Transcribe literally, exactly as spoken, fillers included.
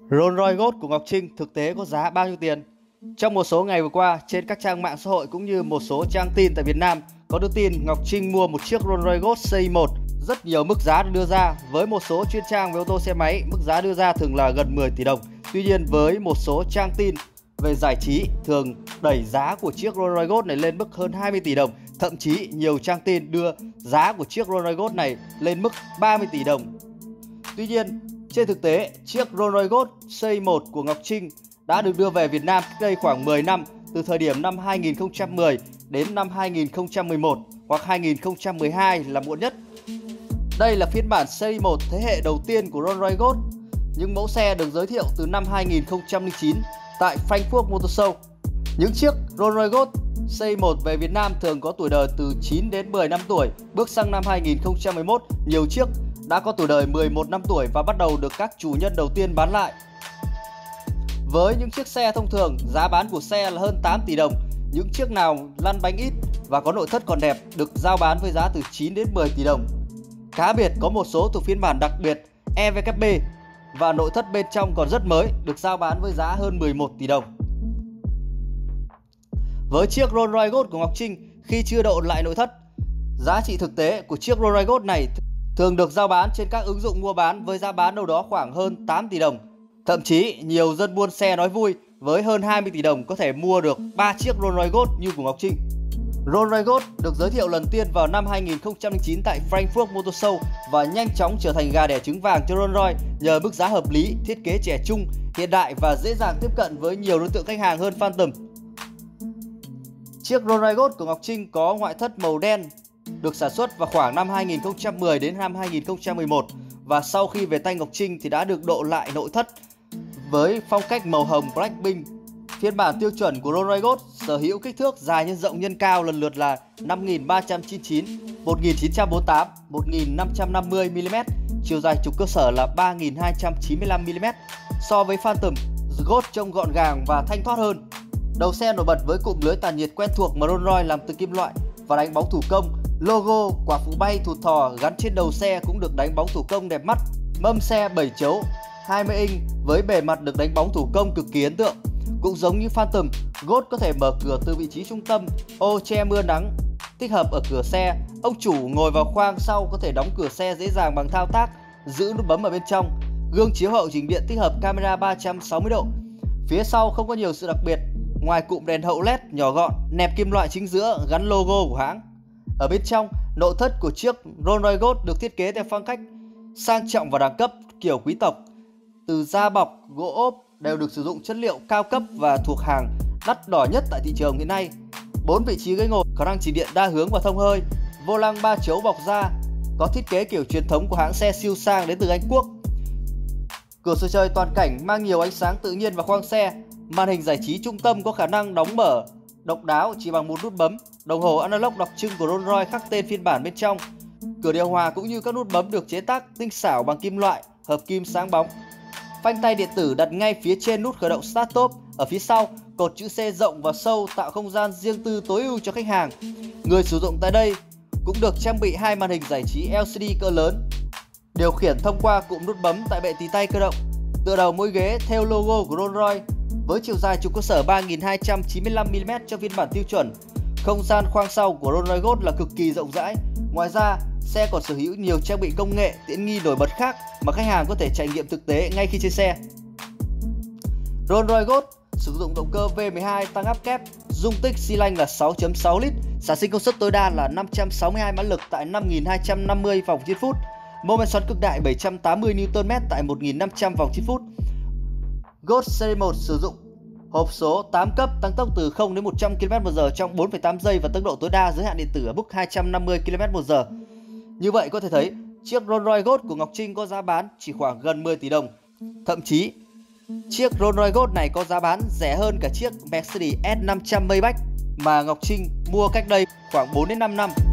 Rolls Royce Gold của Ngọc Trinh thực tế có giá bao nhiêu tiền? Trong một số ngày vừa qua, trên các trang mạng xã hội cũng như một số trang tin tại Việt Nam có đưa tin Ngọc Trinh mua một chiếc Rolls Royce Gold xê i một. Rất nhiều mức giá được đưa ra, với một số chuyên trang về ô tô xe máy, mức giá đưa ra thường là gần mười tỷ đồng. Tuy nhiên, với một số trang tin về giải trí thường đẩy giá của chiếc Rolls Royce Gold này lên mức hơn hai mươi tỷ đồng. Thậm chí nhiều trang tin đưa giá của chiếc Rolls Royce Gold này lên mức ba mươi tỷ đồng. Tuy nhiên, trên thực tế, chiếc Rolls Royce Gold xê i một của Ngọc Trinh đã được đưa về Việt Nam cách đây khoảng mười năm, từ thời điểm năm hai nghìn không trăm mười đến năm hai nghìn không trăm mười một hoặc hai nghìn không trăm mười hai là muộn nhất. Đây là phiên bản xê i một thế hệ đầu tiên của Rolls Royce Gold. Những mẫu xe được giới thiệu từ năm hai nghìn không trăm lẻ chín tại Frankfurt Motor Show. Những chiếc Rolls Royce Gold xê i một về Việt Nam thường có tuổi đời từ chín đến mười năm tuổi. Bước sang năm hai nghìn không trăm mười một, nhiều chiếc đã có tuổi đời mười một năm tuổi và bắt đầu được các chủ nhân đầu tiên bán lại. Với những chiếc xe thông thường, giá bán của xe là hơn tám tỷ đồng. Những chiếc nào lăn bánh ít và có nội thất còn đẹp được giao bán với giá từ chín đến mười tỷ đồng. Cá biệt có một số thuộc phiên bản đặc biệt e vê kép bê và nội thất bên trong còn rất mới được giao bán với giá hơn mười một tỷ đồng. Với chiếc Rolls Royce Gold của Ngọc Trinh khi chưa độ lại nội thất, giá trị thực tế của chiếc Rolls Royce Gold này thường được giao bán trên các ứng dụng mua bán với giá bán đâu đó khoảng hơn tám tỷ đồng. Thậm chí nhiều dân buôn xe nói vui với hơn hai mươi tỷ đồng có thể mua được ba chiếc Rolls Royce Gold như của Ngọc Trinh. Rolls Royce Gold được giới thiệu lần tiên vào năm hai nghìn không trăm lẻ chín tại Frankfurt Motor Show và nhanh chóng trở thành gà đẻ trứng vàng cho Rolls Royce nhờ mức giá hợp lý, thiết kế trẻ trung, hiện đại và dễ dàng tiếp cận với nhiều đối tượng khách hàng hơn Phantom. Chiếc Rolls Royce Gold của Ngọc Trinh có ngoại thất màu đen, được sản xuất vào khoảng năm hai nghìn không trăm mười đến năm hai nghìn không trăm mười một và sau khi về tay Ngọc Trinh thì đã được độ lại nội thất với phong cách màu hồng Blackpink. Phiên bản tiêu chuẩn của Rolls Royce Gold sở hữu kích thước dài nhân rộng nhân cao lần lượt là năm nghìn ba trăm chín mươi chín, một nghìn chín trăm bốn mươi tám, một nghìn năm trăm năm mươi mi li mét, chiều dài trục cơ sở là ba nghìn hai trăm chín mươi lăm mi li mét. So với Phantom, Gold trông gọn gàng và thanh thoát hơn. Đầu xe nổi bật với cụm lưới tản nhiệt quen thuộc mà Rolls Royce làm từ kim loại và đánh bóng thủ công. Logo quả phú bay thụt thò gắn trên đầu xe cũng được đánh bóng thủ công đẹp mắt. Mâm xe bảy chấu hai mươi inch với bề mặt được đánh bóng thủ công cực kỳ ấn tượng. Cũng giống như Phantom, Gold có thể mở cửa từ vị trí trung tâm, ô che mưa nắng tích hợp ở cửa xe. Ông chủ ngồi vào khoang sau có thể đóng cửa xe dễ dàng bằng thao tác, giữ nút bấm ở bên trong. Gương chiếu hậu chỉnh điện tích hợp camera ba trăm sáu mươi độ. Phía sau không có nhiều sự đặc biệt, ngoài cụm đèn hậu led nhỏ gọn, nẹp kim loại chính giữa gắn logo của hãng. Ở bên trong, nội thất của chiếc Rolls Royce Gold được thiết kế theo phong cách sang trọng và đẳng cấp kiểu quý tộc. Từ da bọc, gỗ ốp đều được sử dụng chất liệu cao cấp và thuộc hàng đắt đỏ nhất tại thị trường hiện nay. Bốn vị trí ghế ngồi, khả năng chỉnh điện đa hướng và thông hơi. Vô lăng ba chấu bọc da, có thiết kế kiểu truyền thống của hãng xe siêu sang đến từ Anh Quốc. Cửa sổ trời toàn cảnh mang nhiều ánh sáng tự nhiên vào khoang xe. Màn hình giải trí trung tâm có khả năng đóng mở độc đáo chỉ bằng một nút bấm. Đồng hồ analog đặc trưng của Rolls Royce khắc tên phiên bản bên trong. Cửa điều hòa cũng như các nút bấm được chế tác tinh xảo bằng kim loại, hợp kim sáng bóng. Phanh tay điện tử đặt ngay phía trên nút khởi động Start Stop. Ở phía sau, cột chữ C rộng và sâu tạo không gian riêng tư tối ưu cho khách hàng. Người sử dụng tại đây cũng được trang bị hai màn hình giải trí lờ xê đê cỡ lớn, điều khiển thông qua cụm nút bấm tại bệ tì tay cơ động. Tựa đầu mỗi ghế theo logo của Rolls Royce với chiều dài trục cơ sở ba nghìn hai trăm chín mươi lăm mi li mét cho phiên bản tiêu chuẩn. Không gian khoang sau của Rolls Royce Gold là cực kỳ rộng rãi. Ngoài ra, xe còn sở hữu nhiều trang bị công nghệ tiện nghi nổi bật khác mà khách hàng có thể trải nghiệm thực tế ngay khi trên xe. Rolls Royce Gold sử dụng động cơ V mười hai tăng áp kép, dung tích xi lanh là sáu phẩy sáu lít, sản sinh công suất tối đa là năm trăm sáu mươi hai mã lực tại năm nghìn hai trăm năm mươi vòng trên phút, mô men xoắn cực đại bảy trăm tám mươi niu tơn mét tại một nghìn năm trăm vòng trên phút. Gold xê i một sử dụng hộp số tám cấp tăng tốc từ không đến một trăm ki lô mét một giờ trong bốn phẩy tám giây và tốc độ tối đa giới hạn điện tử ở mức hai trăm năm mươi ki lô mét một giờ. Như vậy có thể thấy, chiếc Rolls Royce Gold của Ngọc Trinh có giá bán chỉ khoảng gần mười tỷ đồng. Thậm chí, chiếc Rolls Royce Gold này có giá bán rẻ hơn cả chiếc Mercedes S năm trăm Maybach mà Ngọc Trinh mua cách đây khoảng bốn đến năm năm.